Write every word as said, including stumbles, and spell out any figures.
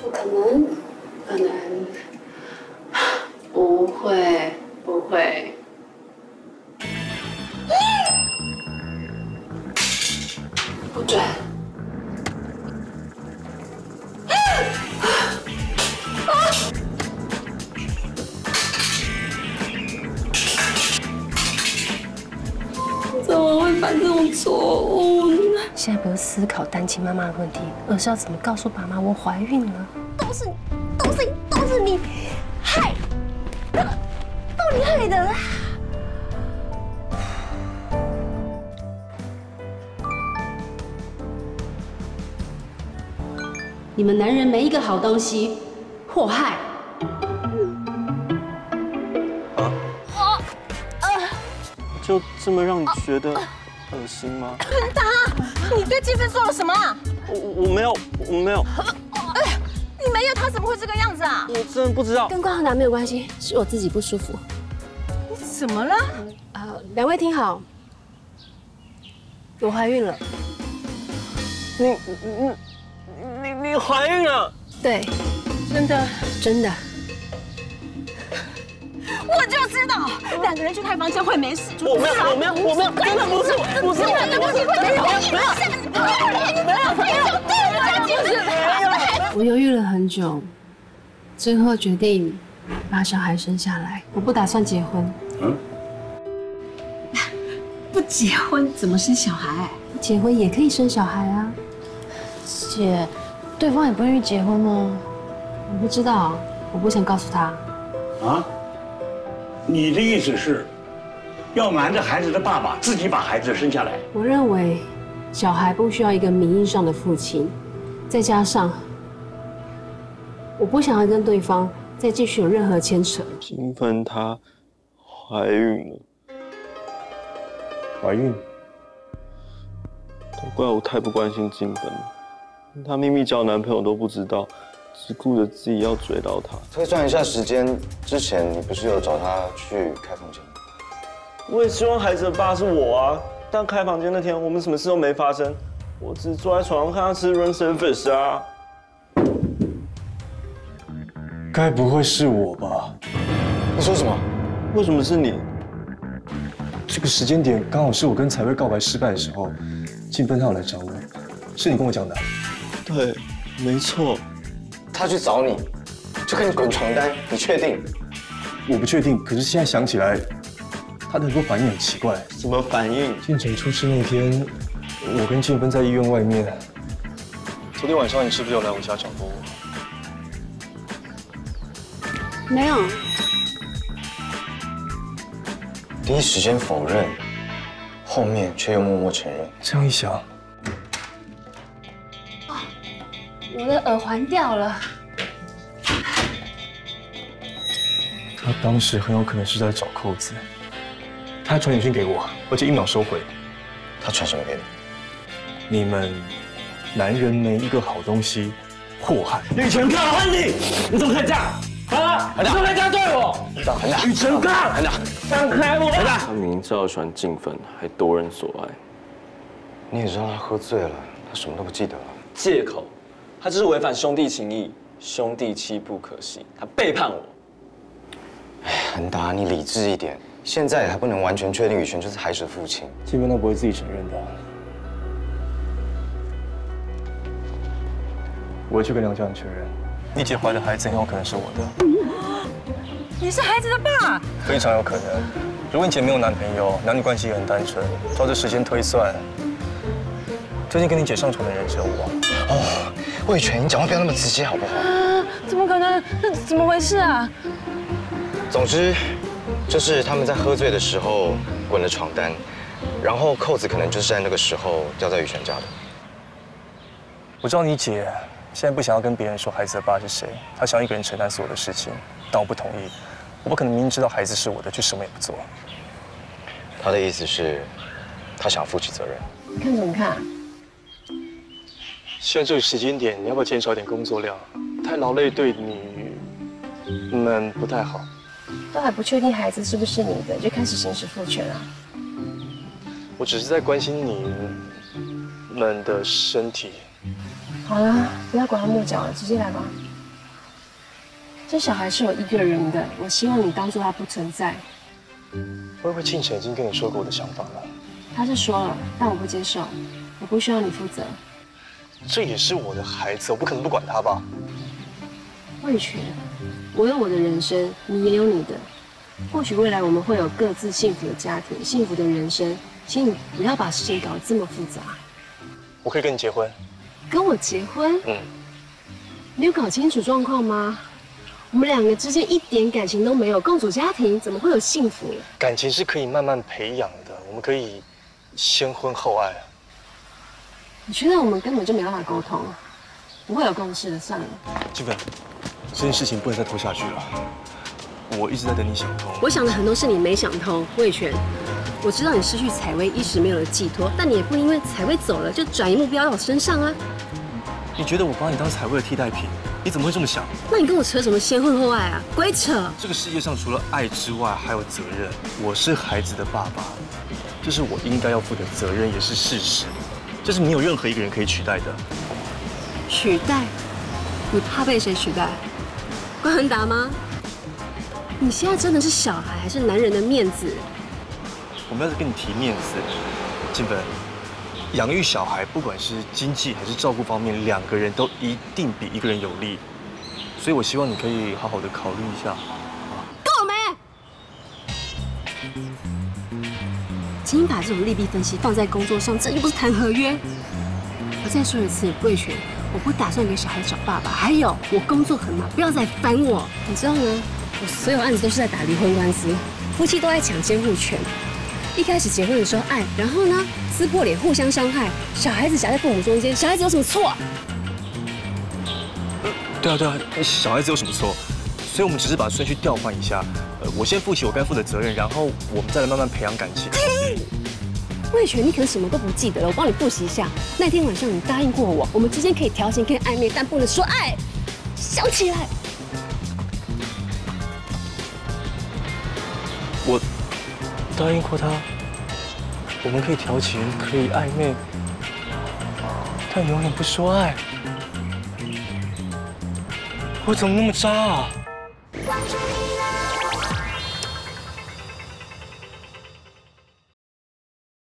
不可能，不可能，不会，不会。不准！怎么会犯这种错误呢？ 现在不是思考单亲妈妈的问题，而是要怎么告诉爸妈我怀孕了。都是，都是，都是你害，都你害的啦！ 你们男人没一个好东西，祸害。 啊？就这么让你觉得恶心吗？ 文达，你对静芬做了什么啊？ 我我没有，我没有。 哎，你没有，他怎么会这个样子啊？ 我真的不知道。 跟关浩南没有关系，是我自己不舒服。你怎么了？啊，两位听好，我怀孕了。 你你你你怀孕了？ 对，真的真的。 我就知道，两个人去开房间会没事。 我没有，我没有，我没有，真的不是，不是， 真的不是，没有，没有，没有，没有，就是没有。我犹豫了很久，最后决定把小孩生下来。我不打算结婚。嗯？ 不结婚怎么生小孩？ 结婚也可以生小孩啊。 姐，对方也不愿意结婚吗？ 我不知道，我不想告诉他。 啊？ 你的意思是，要瞒着孩子的爸爸自己把孩子生下来？ 我认为，小孩不需要一个名义上的父亲，再加上，我不想要跟对方再继续有任何牵扯。 金芬她怀孕了， 怀孕？ 都怪我太不关心金芬了，她秘密交男朋友都不知道。 只顾着自己要追到他。 推算一下时间，之前你不是有找他去开房间？ 我也希望孩子的爸是我啊，但开房间那天我们什么事都没发生，我只是坐在床上看他吃 room service 啊。 该不会是我吧？你说什么？ 为什么是你？ 这个时间点刚好是我跟彩薇告白失败的时候，静芬她有来找我，是你跟我讲的。 对，没错。 他去找你，就跟你滚床单，你确定？我不确定，可是现在想起来，他的很多反应很奇怪。 什么反应？ 建成出事那天，我跟静芬在医院外面。昨天晚上你是不是有来我家找过我？ 没有。 第一时间否认，后面却又默默承认。这样一想。 我的耳环掉了。 他当时很有可能是在找扣子，他还传简讯给我，而且一秒收回。他传什么给你？你们男人没一个好东西，祸害。 雨辰刚恨你，你怎么可以这样？啊！你怎么可以这样对我？ 很大， 雨辰刚， 很大， 放开我！ 很大。 他明知道喜欢静芬，还夺人所爱。 你也知道他喝醉了，他什么都不记得了。 借口。 他这是违反兄弟情义，兄弟妻不可欺。他背叛我。 哎，恒达，你理智一点。现在还不能完全确定宇轩就是孩子的父亲。静芬他不会自己承认的。我会去跟梁家人确认。你姐怀的孩子很有可能是我的。 你是孩子的爸？ 非常有可能。如果你姐没有男朋友，男女关系也很单纯，照这时间推算，最近跟你姐上床的人只有我。哦。 魏全，你讲话不要那么直接好不好？ 啊，怎么可能？那怎么回事啊？ 总之，就是他们在喝醉的时候滚了床单，然后扣子可能就是在那个时候掉在宇璇家的。我知道你姐现在不想要跟别人说孩子的爸是谁，她想要一个人承担所有的事情，但我不同意。我不可能明明知道孩子是我的，却什么也不做。她的意思是，她想要负起责任。 你看怎么看？ 现在这个时间点，你要不要减少点工作量？太劳累对你们不太好。 都还不确定孩子是不是你的，就开始行使父权啊？ 我只是在关心你们的身体。 好了，不要拐弯抹角了，直接来吧。 这小孩是有一个人的，我希望你当做他不存在。 会不会庆晨已经跟你说过我的想法了？ 他是说了，但我不接受，我不需要你负责。 这也是我的孩子，我不可能不管他吧？ 魏全，我有我的人生，你也有你的。或许未来我们会有各自幸福的家庭、幸福的人生，请你不要把事情搞得这么复杂。 我可以跟你结婚。 跟我结婚？ 嗯。 你有搞清楚状况吗？我们两个之间一点感情都没有，共组家庭怎么会有幸福？ 感情是可以慢慢培养的，我们可以先婚后爱。 我觉得我们根本就没办法沟通，不会有共识的，算了。 静芬，这件事情不能再拖下去了。我一直在等你想通。 我想的很多事你没想通，魏全。我知道你失去采薇一时没有了寄托，但你也不因为采薇走了就转移目标到我身上啊。 你觉得我把你当采薇的替代品？你怎么会这么想？ 那你跟我扯什么先婚后爱啊？鬼扯！ 这个世界上除了爱之外，还有责任。我是孩子的爸爸，这是我应该要负的责任，也是事实。这是没有任何一个人可以取代的。 取代？你怕被谁取代？关恒达吗？你现在真的是小孩，还是男人的面子？ 我们要是跟你提面子，静芬。养育小孩，不管是经济还是照顾方面，两个人都一定比一个人有利。所以我希望你可以好好的考虑一下。 够没？请你把这种利弊分析放在工作上，这又不是谈合约。我再说一次，魏全，我不打算给小孩找爸爸。还有，我工作很忙，不要再烦我。你知道呢？我所有案子都是在打离婚官司，夫妻都在抢监护权。一开始结婚的时候爱，然后呢撕破脸，互相伤害，小孩子夹在父母中间，小孩子有什么错？ 对啊对啊，小孩子有什么错？所以我们只是把顺序调换一下，呃，我先负起我该负的责任，然后我们再来慢慢培养感情。 魏全，你可能什么都不记得了，我帮你复习一下。那天晚上你答应过我，我们之间可以调情，可以暧昧，但不能说爱。想起来。 我答应过他，我们可以调情，可以暧昧，但永远不说爱。我怎么那么渣啊？